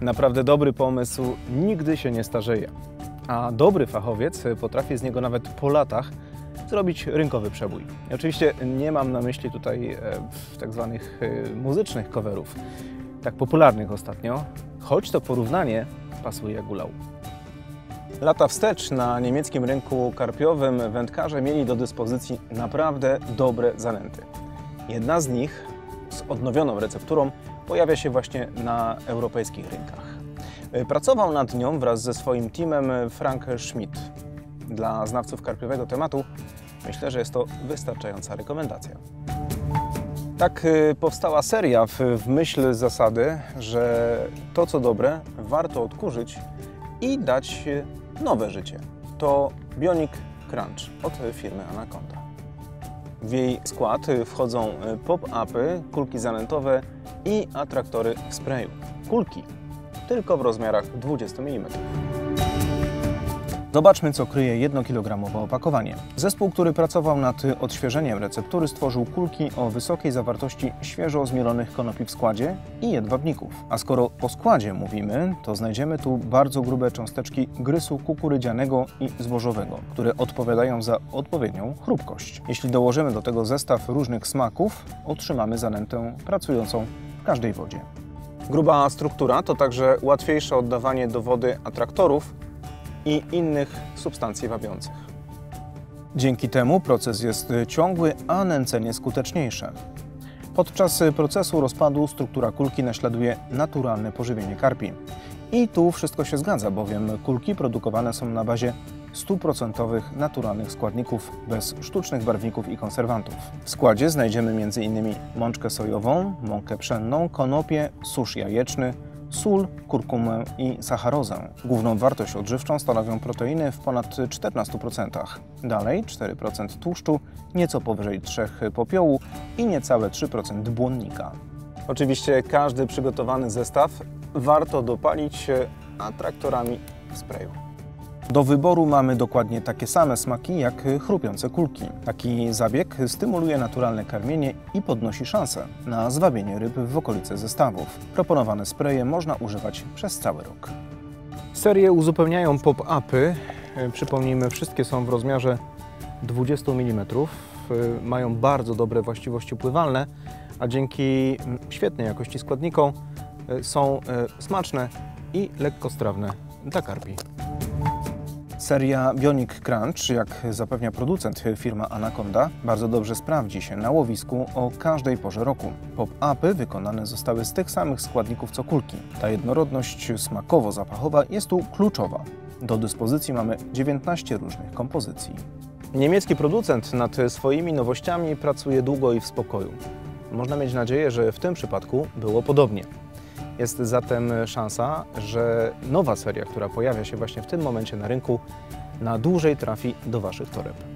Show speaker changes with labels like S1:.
S1: Naprawdę dobry pomysł nigdy się nie starzeje, a dobry fachowiec potrafi z niego nawet po latach zrobić rynkowy przebój. I oczywiście nie mam na myśli tutaj tak zwanych muzycznych coverów, tak popularnych ostatnio, choć to porównanie pasuje jak ulał. Lata wstecz na niemieckim rynku karpiowym wędkarze mieli do dyspozycji naprawdę dobre zanęty. Jedna z nich z odnowioną recepturą pojawia się właśnie na europejskich rynkach. Pracował nad nią wraz ze swoim teamem Frank Schmidt. Dla znawców karpiowego tematu myślę, że jest to wystarczająca rekomendacja. Tak powstała seria w myśl zasady, że to co dobre warto odkurzyć i dać nowe życie. To Bionic Crunch od firmy Anaconda. W jej skład wchodzą pop-upy, kulki zanętowe i atraktory w sprayu. Kulki tylko w rozmiarach 20 mm. Zobaczmy, co kryje 1-kilogramowe opakowanie. Zespół, który pracował nad odświeżeniem receptury, stworzył kulki o wysokiej zawartości świeżo zmielonych konopi w składzie i jedwabników. A skoro o składzie mówimy, to znajdziemy tu bardzo grube cząsteczki grysu kukurydzianego i zbożowego, które odpowiadają za odpowiednią chrupkość. Jeśli dołożymy do tego zestaw różnych smaków, otrzymamy zanętę pracującą w każdej wodzie. Gruba struktura to także łatwiejsze oddawanie do wody atraktorów i innych substancji wabiących. Dzięki temu proces jest ciągły, a nęcenie skuteczniejsze. Podczas procesu rozpadu struktura kulki naśladuje naturalne pożywienie karpi. I tu wszystko się zgadza, bowiem kulki produkowane są na bazie 100% naturalnych składników, bez sztucznych barwników i konserwantów. W składzie znajdziemy m.in. mączkę sojową, mąkę pszenną, konopie, susz jajeczny, sól, kurkumę i sacharozę. Główną wartość odżywczą stanowią proteiny w ponad 14%. Dalej 4% tłuszczu, nieco powyżej 3% popiołu i niecałe 3% błonnika. Oczywiście każdy przygotowany zestaw warto dopalić atraktorami w sprayu. Do wyboru mamy dokładnie takie same smaki jak chrupiące kulki. Taki zabieg stymuluje naturalne karmienie i podnosi szanse na zwabienie ryb w okolice zestawów. Proponowane spreje można używać przez cały rok. Serię uzupełniają pop-upy. Przypomnijmy, wszystkie są w rozmiarze 20 mm. Mają bardzo dobre właściwości pływalne, a dzięki świetnej jakości składnikom są smaczne i lekkostrawne dla karpi. Seria Bionic Crunch, jak zapewnia producent firma Anaconda, bardzo dobrze sprawdzi się na łowisku o każdej porze roku. Pop-upy wykonane zostały z tych samych składników co kulki. Ta jednorodność smakowo-zapachowa jest tu kluczowa. Do dyspozycji mamy 19 różnych kompozycji. Niemiecki producent nad swoimi nowościami pracuje długo i w spokoju. Można mieć nadzieję, że w tym przypadku było podobnie. Jest zatem szansa, że nowa seria, która pojawia się właśnie w tym momencie na rynku, na dłużej trafi do Waszych toreb.